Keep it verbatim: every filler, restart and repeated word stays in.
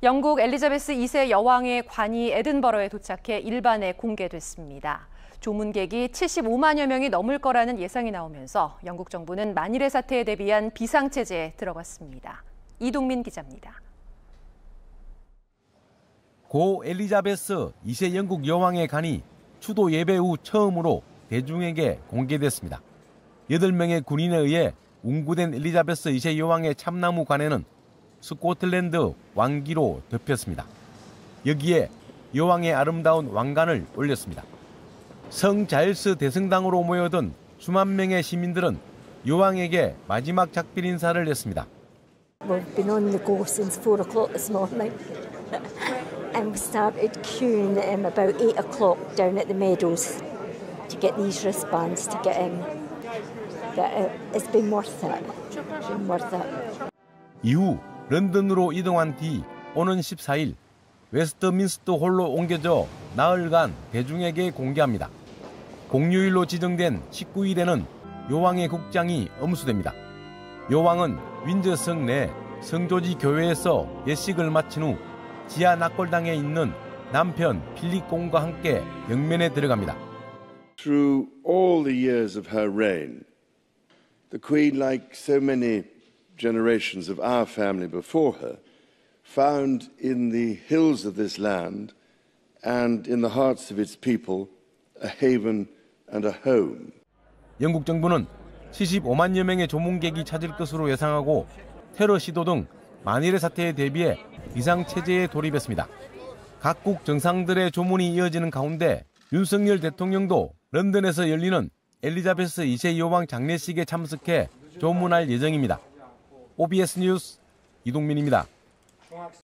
영국 엘리자베스 이 세 여왕의 관이 에든버러에 도착해 일반에 공개됐습니다. 조문객이 칠십오만여 명이 넘을 거라는 예상이 나오면서 영국 정부는 만일의 사태에 대비한 비상체제에 들어갔습니다. 이동민 기자입니다. 고 엘리자베스 이 세 영국 여왕의 관이 추도 예배 후 처음으로 대중에게 공개됐습니다. 여덟 명의 군인에 의해 운구된 엘리자베스 이 세 여왕의 참나무 관에는 스코틀랜드 왕기로 덮였습니다. 여기에 여왕의 아름다운 왕관을 올렸습니다. 성 자일스 대성당으로 모여든 수만 명의 시민들은 여왕에게 마지막 작별 인사를 했습니다. We've been on the go since four o'clock this morning, and we started queuing um, about eight o'clock down at the Meadows to get these wristbands to get in. But uh, it's been worth it. It's been worth it. 이후 런던으로 이동한 뒤 오는 십사 일 웨스트민스터 홀로 옮겨져 나흘간 대중에게 공개합니다. 공휴일로 지정된 십구 일에는 여왕의 국장이 엄수됩니다. 여왕은 윈저성 내 성조지 교회에서 예식을 마친 후 지하 낙골당에 있는 남편 필립 공과 함께 영면에 들어갑니다. Through all the years of her reign, the Queen, like so many generations of our family before her, found in the hills of this land and in the hearts of its people a haven and a home. 영국 정부는 칠십오만여 명의 조문객이 찾을 것으로 예상하고 테러 시도 등 만일의 사태에 대비해 비상체제에 돌입했습니다. 각국 정상들의 조문이 이어지는 가운데 윤석열 대통령도 런던에서 열리는 엘리자베스 이 세 여왕 장례식에 참석해 조문할 예정입니다. 오비에스 뉴스 이동민입니다.